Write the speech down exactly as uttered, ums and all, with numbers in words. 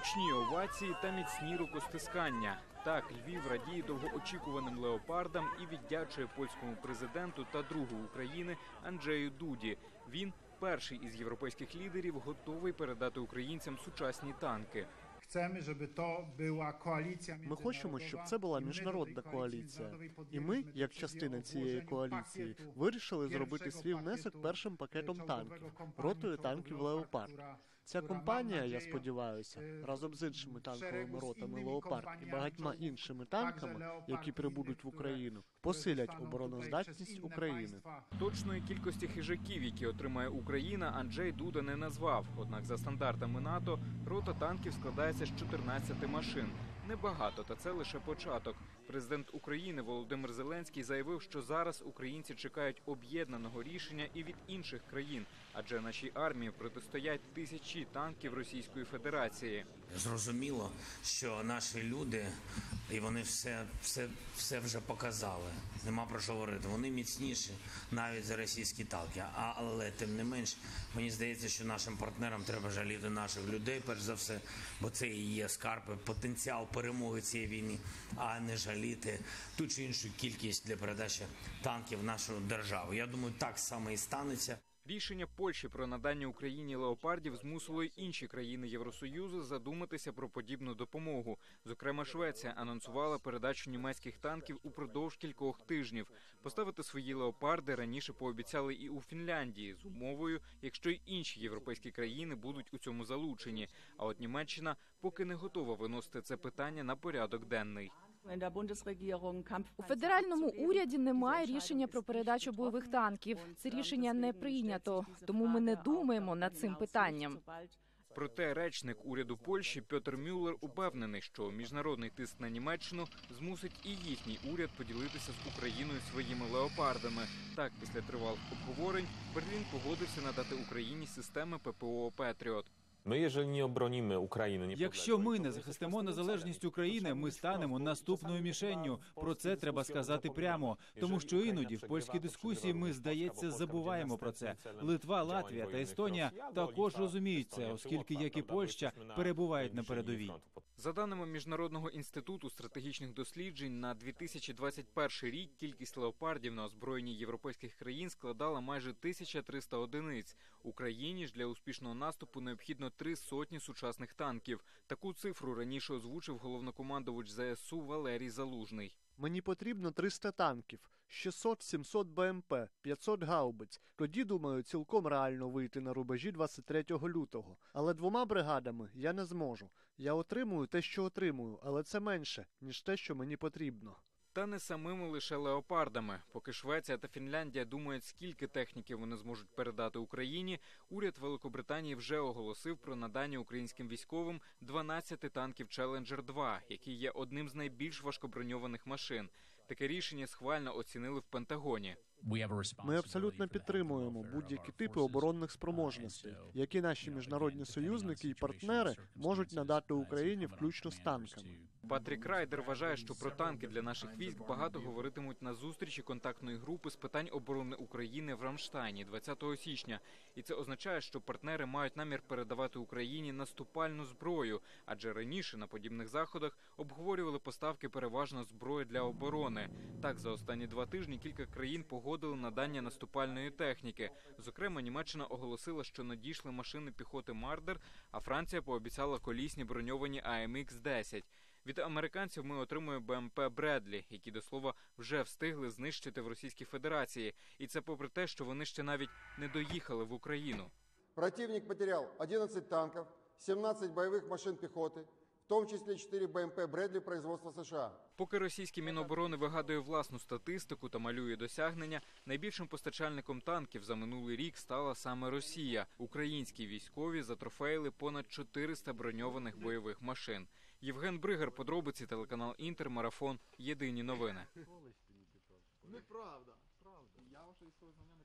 Гучні овації та міцні рукостискання. Так, Львів радіє довгоочікуваним леопардам і віддячує польському президенту та другу України Анджею Дуді. Він, перший із європейських лідерів, готовий передати українцям сучасні танки. Ми хочемо, щоб це була міжнародна коаліція. І ми, як частина цієї коаліції, вирішили зробити свій внесок першим пакетом танків – ротою танків «Леопард». Ця компанія, я сподіваюся, разом з іншими танковими ротами «Леопард» і багатьма іншими танками, які прибудуть в Україну, посилять обороноздатність України. Точної кількості хижаків, які отримає Україна, Анджей Дуда не назвав. Однак за стандартами НАТО рота танків складається з чотирнадцяти машин. Небагато, та це лише початок. Президент України Володимир Зеленський заявив, що зараз українці чекають об'єднаного рішення і від інших країн, адже нашій армії протистоять тисячі танків Російської Федерації. Зрозуміло, що наші люди, і вони все, все, все вже показали. Нема про що говорити. Вони міцніші навіть за російські танки. Але тим не менш, мені здається, що нашим партнерам треба жаліти наших людей, перш за все, бо це і є скарб, потенціал перемоги цієї війни, а не жаліти ту чи іншу кількість для передачі танків в нашу державу. Я думаю, так само і станеться. Рішення Польщі про надання Україні леопардів змусило й інші країни Євросоюзу задуматися про подібну допомогу. Зокрема, Швеція анонсувала передачу німецьких танків упродовж кількох тижнів. Поставити свої леопарди раніше пообіцяли і у Фінляндії з умовою, якщо й інші європейські країни будуть у цьому залучені. А от Німеччина поки не готова виносити це питання на порядок денний. У федеральному уряді немає рішення про передачу бойових танків. Це рішення не прийнято, тому ми не думаємо над цим питанням. Проте речник уряду Польщі Пьотр Мюллер упевнений, що міжнародний тиск на Німеччину змусить і їхній уряд поділитися з Україною своїми леопардами. Так, після тривалих обговорень Берлін погодився надати Україні системи ППО «Петріот». Ми, якщо не оборонимо Україну, якщо ми не захистимо незалежність України, ми станемо наступною мішенню. Про це треба сказати прямо, тому що іноді в польській дискусії ми, здається, забуваємо про це. Литва, Латвія та Естонія також розуміють це, оскільки, як і Польща, перебувають на передовій. За даними Міжнародного інституту стратегічних досліджень, на дві тисячі двадцять перший рік кількість леопардів на озброєнні європейських країн складала майже тисяча триста одиниць. Україні ж для успішного наступу необхідно три сотні сучасних танків. Таку цифру раніше озвучив головнокомандувач ЗСУ Валерій Залужний. Мені потрібно триста танків, шістсот-сімсот БМП, п'ятсот гаубиць. Тоді, думаю, цілком реально вийти на рубежі двадцять третього лютого. Але двома бригадами я не зможу. Я отримую те, що отримую, але це менше, ніж те, що мені потрібно. Та не самими лише леопардами. Поки Швеція та Фінляндія думають, скільки техніки вони зможуть передати Україні, уряд Великобританії вже оголосив про надання українським військовим дванадцяти танків «Челенджер два», які є одним з найбільш важкоброньованих машин. Таке рішення схвально оцінили в Пентагоні. Ми абсолютно підтримуємо будь-які типи оборонних спроможностей, які наші міжнародні союзники і партнери можуть надати Україні включно з танками. Патрік Райдер вважає, що про танки для наших військ багато говоритимуть на зустрічі контактної групи з питань оборони України в Рамштайні двадцятого січня. І це означає, що партнери мають намір передавати Україні наступальну зброю, адже раніше на подібних заходах обговорювали поставки переважно зброї для оборони. Так, за останні два тижні кілька країн погодили надання наступальної техніки. Зокрема, Німеччина оголосила, що надійшли машини піхоти «Мардер», а Франція пообіцяла колісні броньовані А М Х десять. Від американців ми отримуємо Б М П «Бредлі», які, до слова, вже встигли знищити в Російській Федерації. І це попри те, що вони ще навіть не доїхали в Україну. Противник потеряв одинадцять танків, сімнадцять бойових машин піхоти, в тому числі чотири Б М П «Бредлі» производства США. Поки російське Міноборони вигадує власну статистику та малює досягнення, найбільшим постачальником танків за минулий рік стала саме Росія. Українські військові затрофеїли понад чотириста броньованих бойових машин. Євген Бригар, подробиці, телеканал «Інтер», Марафон, Єдині новини. Неправда, правда. Я ваші свої знання не